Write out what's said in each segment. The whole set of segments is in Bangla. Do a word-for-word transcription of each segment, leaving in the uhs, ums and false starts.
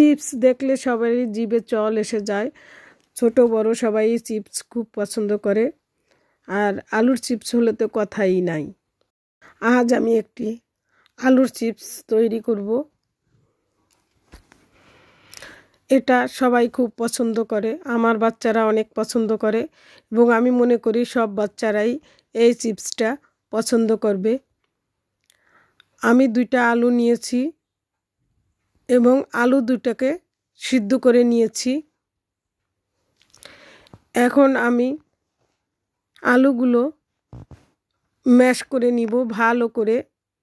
চিপস দেখলে সবারই জিভে জল এসে যায়। ছোট বড় সবাই চিপস খুব পছন্দ করে, আর আলুর চিপস হলে তো কথাই নাই। আজ আমি একটি আলুর চিপস তৈরি করব। এটা সবাই খুব পছন্দ করে, আমার বাচ্চারা অনেক পছন্দ করে এবং আমি মনে করি সব বাচ্চারাই এই চিপসটা পছন্দ করবে। আমি দুইটা আলু নিয়েছি এবং আলু দুটাকে সিদ্ধ করে নিয়েছি। এখন আমি আলুগুলো ম্যাশ করে নিব ভালো করে।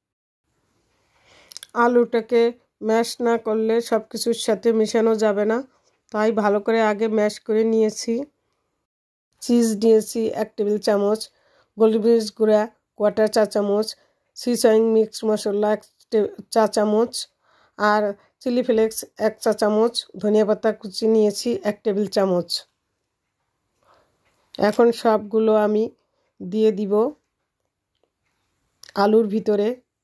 আলুটাকে ম্যাশ না করলে সব কিছুর সাথে মেশানো যাবে না, তাই ভালো করে আগে ম্যাশ করে নিয়েছি। চিজ দিয়েছি এক টেবিল চামচ, গোলমরিচ গুঁড়া কোয়ার্টার চা চামচ, সিজনিং মিক্স মশলা এক চা চামচ, আর চিলি ফ্লেক্স এক চা চামচ, ধনিয়া পাতা কুচি নিয়েছি এক টেবিল চামচ। এখন সবগুলো আমি দিয়ে দিব আলুর ভিতরে।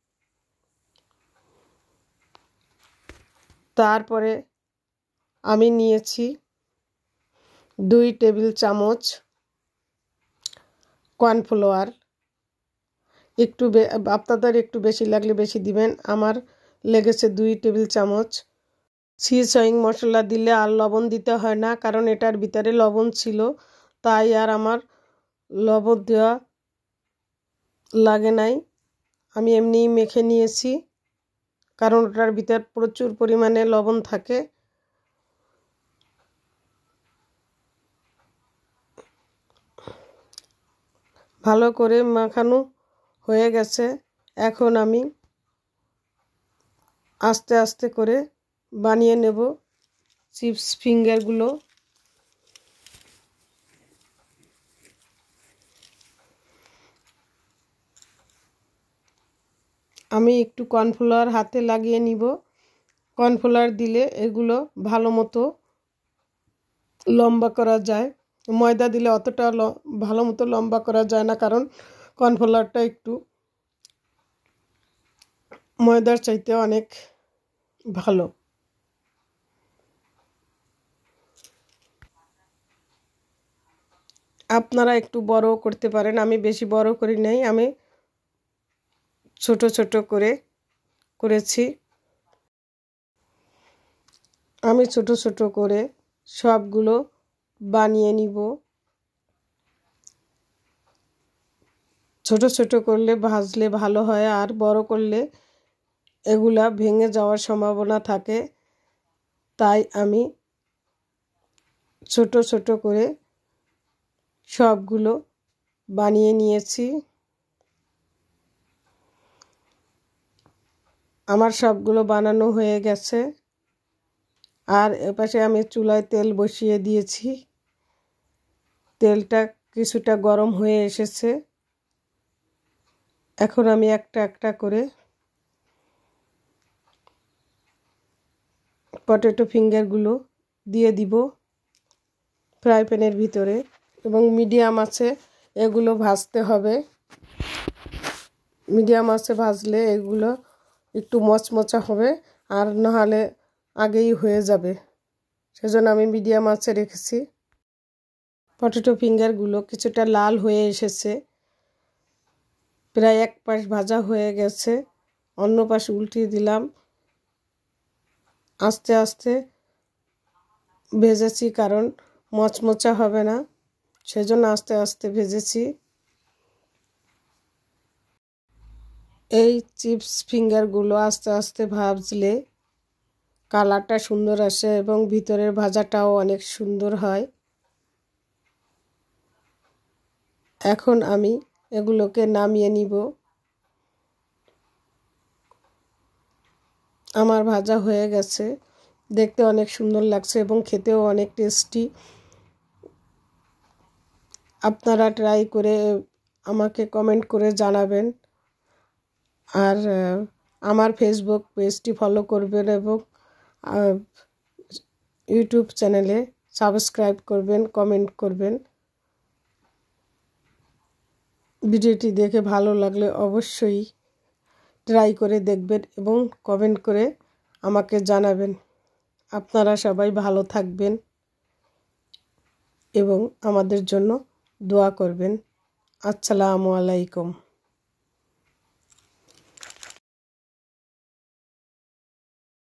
তারপরে আমি নিয়েছি দুই টেবিল চামচ কর্নফ্লাওয়ার। একটু আপনাদের একটু বেশি লাগলে বেশি দিবেন, আমার লেগেছে দুই টেবিল চামচ। সিজনিং মশলা দিলে আর লবণ দিতে হয় না, কারণ এটার ভিতরে লবণ ছিল, তাই আর আমার লবণ দেওয়া লাগে নাই। আমি এমনিই মেখে নিয়েছি, কারণ ওটার ভিতর প্রচুর পরিমাণে লবণ থাকে। ভালো করে মাখানো হয়ে গেছে। এখন আমি আস্তে আস্তে করে বানিয়ে নেব চিপস ফিঙ্গারগুলো। আমি একটু কর্নফ্লাওয়ার হাতে লাগিয়ে নিব। কর্নফ্লাওয়ার দিলে এগুলো ভালো মতো লম্বা করা যায়, ময়দা দিলে অতটা ভালো মতো লম্বা করা যায় না, কারণ কর্নফ্লাওয়ারটা একটু ময়দার চাইতে অনেক ভালো। আপনারা একটু বড় করতে পারেন, আমি বেশি বড় করি নাই, আমি ছোট ছোট করে করেছি। আমি ছোট ছোট করে সবগুলো বানিয়ে নিব। ছোট ছোট করলে ভাজলে ভালো হয়, আর বড় করলে এগুলা ভেঙে যাওয়ার সম্ভাবনা থাকে, তাই আমি ছোট ছোট করে সবগুলো বানিয়ে নিয়েছি। আমার সবগুলো বানানো হয়ে গেছে, আর এপাশে আমি চুলায় তেল বসিয়ে দিয়েছি। তেলটা কিছুটা গরম হয়ে এসেছে। এখন আমি একটা একটা করে পটেটো ফিঙ্গারগুলো দিয়ে দিব ফ্রাই প্যানের ভিতরে, এবং মিডিয়াম আছে এগুলো ভাজতে হবে। মিডিয়াম আছে ভাজলে এগুলো একটু মচমচা হবে, আর নাহলে আগেই হয়ে যাবে, সেজন্য আমি মিডিয়াম আছে রেখেছি। পটেটো ফিঙ্গারগুলো কিছুটা লাল হয়ে এসেছে, প্রায় এক পাশ ভাজা হয়ে গেছে। অন্য পাশ উল্টিয়ে দিলাম। আস্তে আস্তে ভেজেছি, কারণ মচমচা হবে না, সেজন্য আস্তে আস্তে ভেজেছি। এই চিপস ফিঙ্গারগুলো আস্তে আস্তে ভাজলে কালারটা সুন্দর আসে এবং ভিতরের ভাজাটাও অনেক সুন্দর হয়। এখন আমি এগুলোকে নামিয়ে নিব। আমার ভাজা হয়ে গেছে, দেখতে অনেক সুন্দর লাগছে এবং খেতেও অনেক টেস্টি। আপনারা ট্রাই করে আমাকে কমেন্ট করে জানাবেন, আর আমার ফেসবুক পেজটি ফলো করবেন এবং ইউটিউব চ্যানেলে সাবস্ক্রাইব করবেন, কমেন্ট করবেন। ভিডিওটি দেখে ভালো লাগলে অবশ্যই ট্রাই করে দেখবেন এবং কমেন্ট করে আমাকে জানাবেন। আপনারা সবাই ভালো থাকবেন এবং আমাদের জন্য দোয়া করবেন। আসসালামু আলাইকুম।